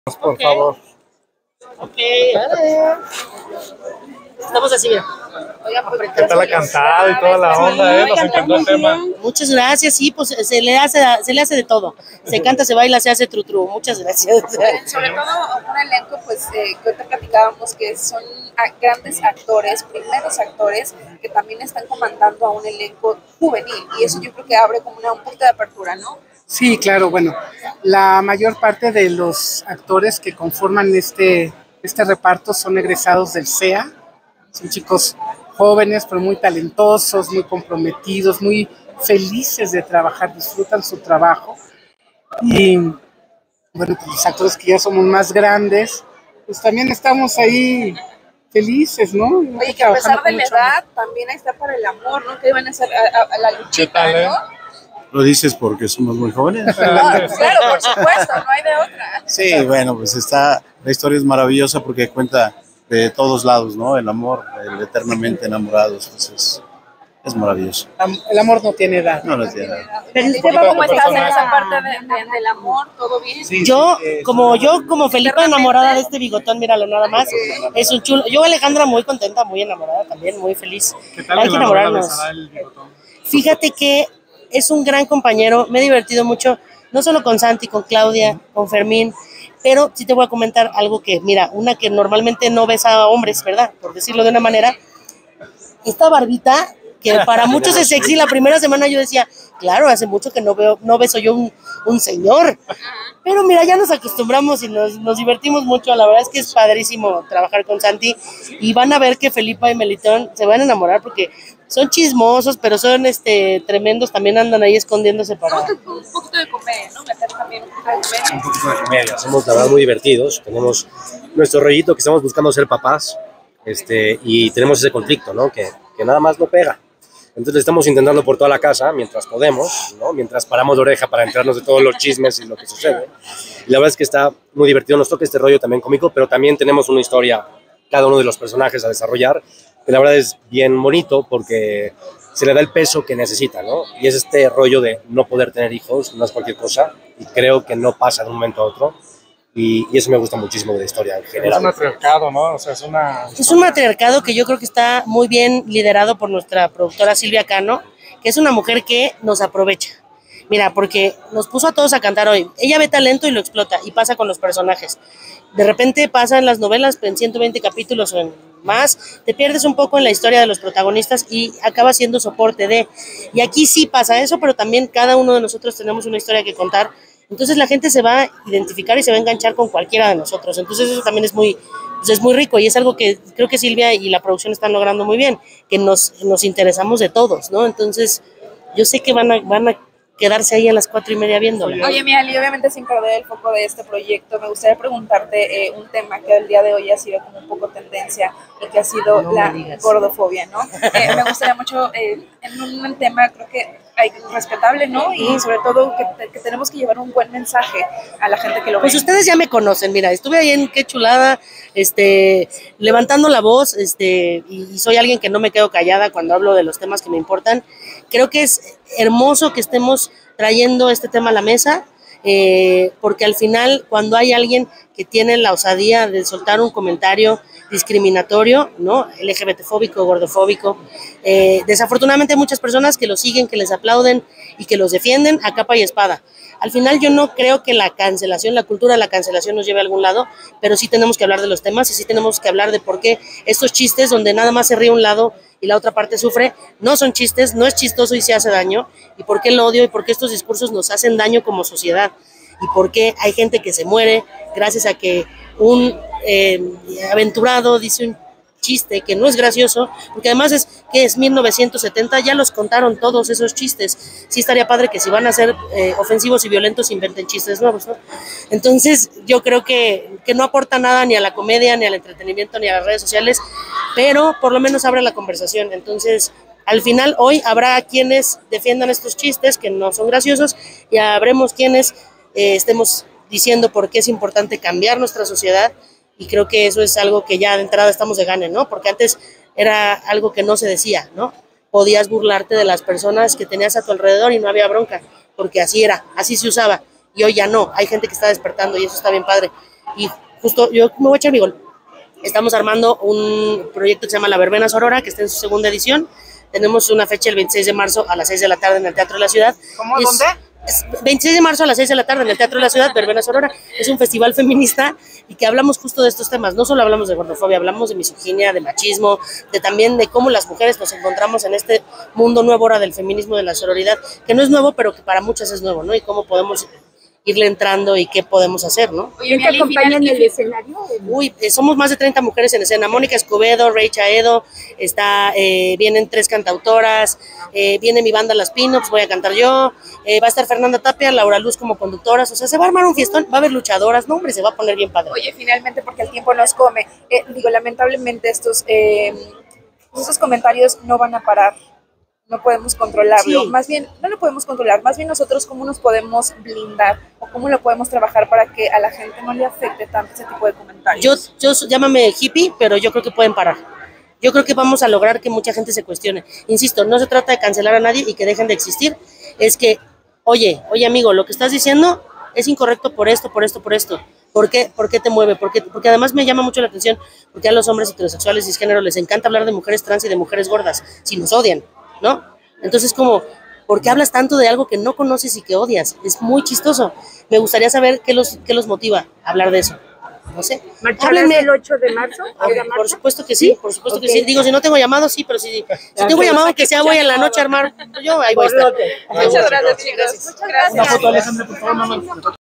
Por favor. Ok. Estamos así, mira. ¿Qué tal la cantada y toda la onda, Nos encantó el tema. Muchas gracias, sí, pues se le hace de todo. Se canta, se baila, se hace tru. Muchas gracias. Sobre todo un elenco, pues, que ahorita platicábamos que son grandes actores, primeros actores, que también están comandando a un elenco juvenil. Y eso yo creo que abre como un punto de apertura, ¿no? Sí, claro, bueno, la mayor parte de los actores que conforman este reparto son egresados del CEA, son chicos jóvenes, pero muy talentosos, muy comprometidos, muy felices de trabajar, disfrutan su trabajo. Y bueno, pues los actores que ya somos más grandes, pues también estamos ahí felices, ¿no? Oye, que a pesar de la edad, también ahí está para el amor, ¿no? Que iban a hacer a la luchita, ¿no? ¿Lo dices porque somos muy jóvenes? Claro, por supuesto, no hay de otra. Sí, bueno, pues la historia es maravillosa porque cuenta de todos lados, ¿no? El amor, el eternamente enamorados, pues es maravilloso. El amor no tiene edad. No tiene edad. ¿Cómo estás en esa parte del amor? ¿Todo bien? Sí, yo como Felipa enamorada de este bigotón, míralo nada más, es un chulo. Yo Alejandra muy contenta, muy enamorada también, muy feliz. ¿Qué tal Hay que enamorarnos. Fíjate que es un gran compañero, me he divertido mucho, no solo con Santi, con Claudia, con Fermín, pero sí te voy a comentar algo que, mira, una que normalmente no ves a hombres, ¿verdad? Por decirlo de una manera, esta barbita, que para muchos es sexy, la primera semana yo decía, claro, hace mucho que no beso yo un señor, pero mira, ya nos acostumbramos y nos divertimos mucho, la verdad es que es padrísimo trabajar con Santi, y van a ver que Felipa y Melitón se van a enamorar porque son chismosos, pero son tremendos, también andan ahí escondiéndose para... Un poquito de comedia, ¿no? Meter también un poquito de comedia. Un poquito de comedia, somos la verdad muy divertidos, tenemos nuestro rollito que estamos buscando ser papás, y tenemos ese conflicto, ¿no? Que nada más no pega. Entonces estamos intentando por toda la casa, mientras podemos, ¿no? Mientras paramos de oreja para enterarnos de todos los chismes y lo que sucede. Y la verdad es que está muy divertido, nos toca este rollo también cómico, pero también tenemos una historia, cada uno de los personajes a desarrollar, que la verdad es bien bonito porque se le da el peso que necesita, ¿no? Y es este rollo de no poder tener hijos, no es cualquier cosa, y creo que no pasa de un momento a otro. Y eso me gusta muchísimo de la historia en general. Es un matriarcado, ¿no? O sea, es un matriarcado que yo creo que está muy bien liderado por nuestra productora Silvia Cano, que es una mujer que nos aprovecha. Mira, porque nos puso a todos a cantar hoy. Ella ve talento y lo explota, y pasa con los personajes. De repente pasa en las novelas, en 120 capítulos o en más, te pierdes un poco en la historia de los protagonistas y acaba siendo soporte de... Y aquí sí pasa eso, pero también cada uno de nosotros tenemos una historia que contar. Entonces la gente se va a identificar y se va a enganchar con cualquiera de nosotros. Entonces eso también es muy rico y es algo que creo que Silvia y la producción están logrando muy bien, que nos interesamos de todos, ¿no? Entonces yo sé que van a quedarse ahí a las 4:30 viéndolo. Oye, Miali, obviamente sin perder el foco de este proyecto, me gustaría preguntarte un tema que el día de hoy ha sido como un poco tendencia y que ha sido la gordofobia, ¿no? Me gustaría mucho en un tema, creo que respetable, ¿no? Y sobre todo que tenemos que llevar un buen mensaje a la gente que lo ve. Pues ustedes ya me conocen, mira, estuve ahí en Qué Chulada, levantando la voz, y soy alguien que no me quedo callada cuando hablo de los temas que me importan. Creo que es hermoso que estemos trayendo este tema a la mesa, porque al final cuando hay alguien que tiene la osadía de soltar un comentario discriminatorio, ¿no? LGBTfóbico, gordofóbico, desafortunadamente hay muchas personas que lo siguen, que les aplauden y que los defienden a capa y espada. Al final yo no creo que la cultura de la cancelación nos lleve a algún lado, pero sí tenemos que hablar de los temas y sí tenemos que hablar de por qué estos chistes donde nada más se ríe un lado y la otra parte sufre, no son chistes, no es chistoso y se hace daño, y por qué el odio y por qué estos discursos nos hacen daño como sociedad, y por qué hay gente que se muere gracias a que un aventurado dice un chiste que no es gracioso, porque además es 1970, ya los contaron todos esos chistes. Sí estaría padre que si van a ser ofensivos y violentos inventen chistes nuevos, ¿no? Entonces yo creo que no aporta nada ni a la comedia, ni al entretenimiento, ni a las redes sociales, pero por lo menos abre la conversación. Entonces al final hoy habrá quienes defiendan estos chistes que no son graciosos y habremos quienes estemos diciendo por qué es importante cambiar nuestra sociedad. Y creo que eso es algo que ya de entrada estamos de gane, ¿no? Porque antes era algo que no se decía, ¿no? Podías burlarte de las personas que tenías a tu alrededor y no había bronca, porque así era, así se usaba. Y hoy ya no, hay gente que está despertando y eso está bien padre. y justo yo me voy a echar mi gol. Estamos armando un proyecto que se llama La Verbena Sorora, que está en su segunda edición. Tenemos una fecha el 26 de marzo a las 6 de la tarde en el Teatro de la Ciudad. ¿Cómo? ¿Dónde? 26 de marzo a las 6 de la tarde en el Teatro de la Ciudad, Verbena Sorora. Es un festival feminista y que hablamos justo de estos temas. No solo hablamos de gordofobia, hablamos de misoginia, de machismo, también de cómo las mujeres nos encontramos en este mundo nuevo ahora del feminismo, de la sororidad, que no es nuevo, pero que para muchas es nuevo, ¿no? Y cómo podemos irle entrando y qué podemos hacer, ¿no? ¿Quién te acompaña en el escenario? Uy, somos más de 30 mujeres en escena. Mónica Escobedo, Rey Chaedo, vienen 3 cantautoras, viene mi banda Las Pin-Ups, voy a cantar yo, va a estar Fernanda Tapia, Laura Luz como conductoras, o sea, se va a armar un fiestón, va a haber luchadoras, no hombre, se va a poner bien padre. Oye, finalmente, porque el tiempo nos come, lamentablemente estos comentarios no van a parar. No podemos controlarlo, Sí. Más bien, no lo podemos controlar, más bien nosotros cómo nos podemos blindar o cómo lo podemos trabajar para que a la gente no le afecte tanto ese tipo de comentarios. Llámame hippie, pero yo creo que pueden parar. Yo creo que vamos a lograr que mucha gente se cuestione. Insisto, no se trata de cancelar a nadie y que dejen de existir, es que, oye amigo, lo que estás diciendo es incorrecto por esto. ¿Por qué te mueve? Porque además me llama mucho la atención, porque a los hombres heterosexuales y cisgénero les encanta hablar de mujeres trans y de mujeres gordas, si nos odian, ¿no? Entonces, como, ¿por qué hablas tanto de algo que no conoces y que odias? Es muy chistoso. Me gustaría saber qué los motiva a hablar de eso. No sé. ¿Marcharás el 8 de marzo? Por supuesto que sí, por supuesto que sí. Digo, si no tengo llamado, sí, pero si tengo llamado que sea voy en la noche a armar, yo ahí voy a estar. Muchas gracias, chicos. Muchas gracias. Una foto, Alejandra, por favor, mamá.